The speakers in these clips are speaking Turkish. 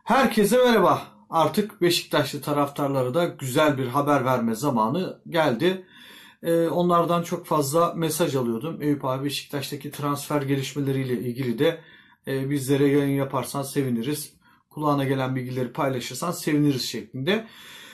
Herkese merhaba. Artık Beşiktaşlı taraftarlara da güzel bir haber verme zamanı geldi. Onlardan çok fazla mesaj alıyordum. Eyüp abi, Beşiktaş'taki transfer gelişmeleriyle ilgili de bizlere yayın yaparsan seviniriz. Kulağına gelen bilgileri paylaşırsan seviniriz şeklinde.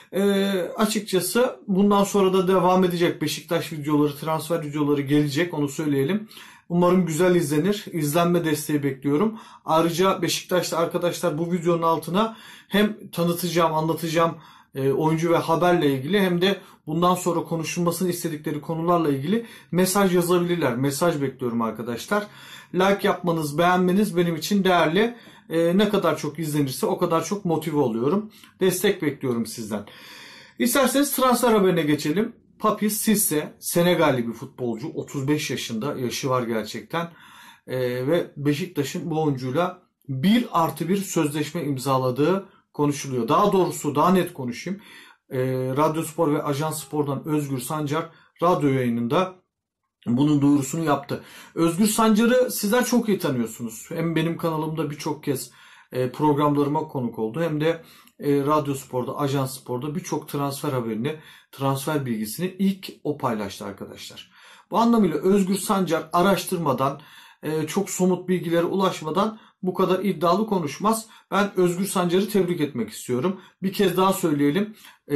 Açıkçası bundan sonra da devam edecek. Beşiktaş videoları, transfer videoları gelecek, onu söyleyelim. Umarım güzel izlenir. İzlenme desteği bekliyorum. Ayrıca Beşiktaşlı arkadaşlar, bu videonun altına hem tanıtacağım, anlatacağım oyuncu ve haberle ilgili, hem de bundan sonra konuşulmasını istedikleri konularla ilgili mesaj yazabilirler. Mesaj bekliyorum arkadaşlar. Like yapmanız, beğenmeniz benim için değerli. Ne kadar çok izlenirse o kadar çok motive oluyorum. Destek bekliyorum sizden. İsterseniz transfer haberine geçelim. Papis Cissé, Senegalli bir futbolcu. 35 yaşında, yaşı var gerçekten. Ve Beşiktaş'ın bu oyuncuyla 1+1 sözleşme imzaladığı konuşuluyor. Daha doğrusu, daha net konuşayım. Radyo Spor ve Ajans Spor'dan Özgür Sancar radyo yayınında bunun duyurusunu yaptı. Özgür Sancar'ı sizler çok iyi tanıyorsunuz. Hem benim kanalımda birçok kez programlarıma konuk oldu, hem de Radyo Spor'da, Ajans Spor'da birçok transfer haberini, transfer bilgisini ilk o paylaştı arkadaşlar. Bu anlamıyla Özgür Sancar araştırmadan, çok somut bilgilere ulaşmadan bu kadar iddialı konuşmaz. Ben Özgür Sancar'ı tebrik etmek istiyorum. Bir kez daha söyleyelim.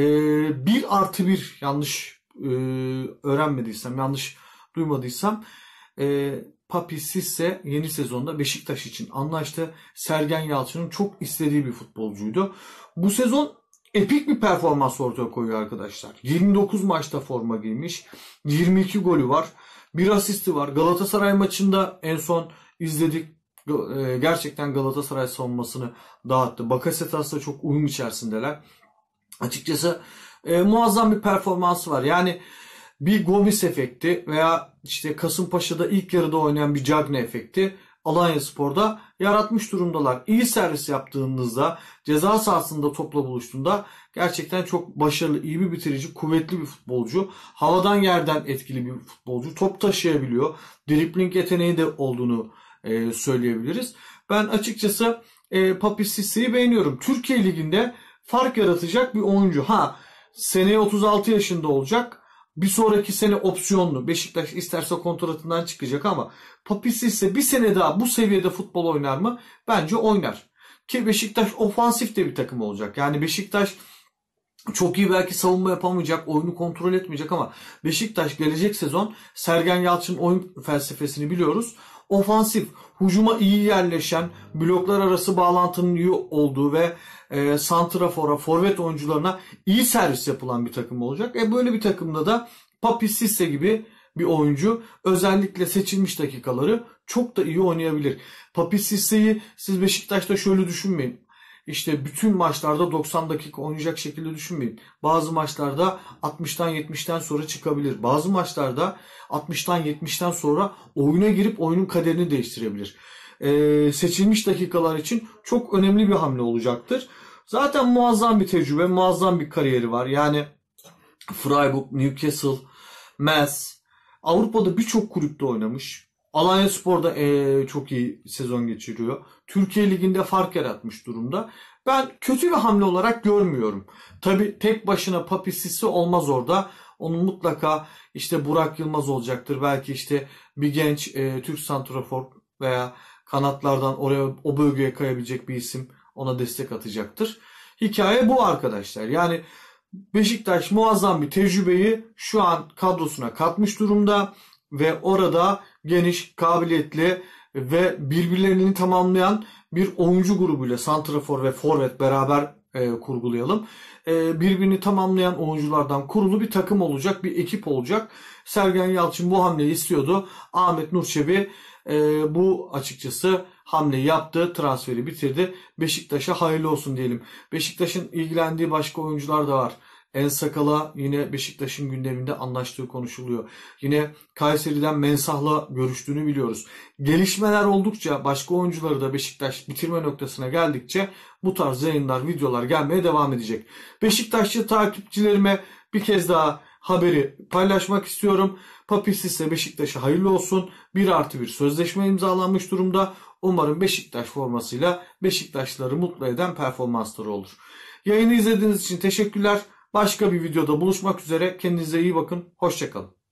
1+1, yanlış öğrenmediysem, yanlış duymadıysam, Papis Cissé yeni sezonda Beşiktaş için anlaştı. Sergen Yalçın'ın çok istediği bir futbolcuydu. Bu sezon epik bir performans ortaya koyuyor arkadaşlar. 29 maçta forma giymiş. 22 golü var. Bir asisti var. Galatasaray maçında en son izledik. Gerçekten Galatasaray savunmasını dağıttı. Bakasetas'la çok uyum içerisindeler. Açıkçası muazzam bir performansı var. Yani bir Gomis efekti veya işte Kasımpaşa'da ilk yarıda oynayan bir Cagne efekti Alanyaspor'da yaratmış durumdalar. İyi servis yaptığınızda, ceza sahasında topla buluştuğunda gerçekten çok başarılı, iyi bir bitirici, kuvvetli bir futbolcu. Havadan yerden etkili bir futbolcu. Top taşıyabiliyor. Dribling yeteneği de olduğunu söyleyebiliriz. Ben açıkçası Papis Cissé'yi beğeniyorum. Türkiye Ligi'nde fark yaratacak bir oyuncu. Seneye 36 yaşında olacak. Bir sonraki sene opsiyonlu. Beşiktaş isterse kontratından çıkacak ama Papis Cissé bir sene daha bu seviyede futbol oynar mı? Bence oynar. Ki Beşiktaş ofansif de bir takım olacak. Yani Beşiktaş çok iyi belki savunma yapamayacak, oyunu kontrol etmeyecek ama Beşiktaş gelecek sezon, Sergen Yalçın'ın oyun felsefesini biliyoruz. Ofansif, hücuma iyi yerleşen, bloklar arası bağlantının iyi olduğu ve santrafora, forvet oyuncularına iyi servis yapılan bir takım olacak. Böyle bir takımda da Papis Cissé gibi bir oyuncu özellikle seçilmiş dakikaları çok da iyi oynayabilir. Papis Cissé'yi siz Beşiktaş'ta şöyle düşünmeyin. İşte bütün maçlarda 90 dakika oynayacak şekilde düşünmeyin. Bazı maçlarda 60'tan 70'ten sonra çıkabilir. Bazı maçlarda 60'tan 70'ten sonra oyuna girip oyunun kaderini değiştirebilir. Seçilmiş dakikalar için çok önemli bir hamle olacaktır. Zaten muazzam bir tecrübe, muazzam bir kariyeri var. Yani Freiburg, Newcastle, Metz, Avrupa'da birçok kulüpte oynamış. Alanyaspor'da çok iyi sezon geçiriyor. Türkiye Ligi'nde fark yaratmış durumda. Ben kötü bir hamle olarak görmüyorum. Tabii tek başına Papis Cissé olmaz orada. Onun mutlaka işte Burak Yılmaz olacaktır. Belki işte bir genç Türk santrafor veya kanatlardan oraya, o bölgeye kayabilecek bir isim ona destek atacaktır. Hikaye bu arkadaşlar. Yani Beşiktaş muazzam bir tecrübeyi şu an kadrosuna katmış durumda ve orada geniş, kabiliyetli ve birbirlerini tamamlayan bir oyuncu grubuyla, santrafor ve forvet beraber kurgulayalım. Birbirini tamamlayan oyunculardan kurulu bir takım olacak, bir ekip olacak. Sergen Yalçın bu hamleyi istiyordu. Ahmet Nur Çebi bu açıkçası hamleyi yaptı, transferi bitirdi. Beşiktaş'a hayırlı olsun diyelim. Beşiktaş'ın ilgilendiği başka oyuncular da var. En Sakala yine Beşiktaş'ın gündeminde anlaştığı konuşuluyor. Yine Kayseri'den Mensah'la görüştüğünü biliyoruz. Gelişmeler oldukça, başka oyuncuları da Beşiktaş bitirme noktasına geldikçe bu tarz yayınlar, videolar gelmeye devam edecek. Beşiktaşlı takipçilerime bir kez daha haberi paylaşmak istiyorum. Papis Cissé Beşiktaş'a hayırlı olsun. 1+1 sözleşme imzalanmış durumda. Umarım Beşiktaş formasıyla Beşiktaşlıları mutlu eden performansları olur. Yayını izlediğiniz için teşekkürler. Başka bir videoda buluşmak üzere. Kendinize iyi bakın. Hoşça kalın.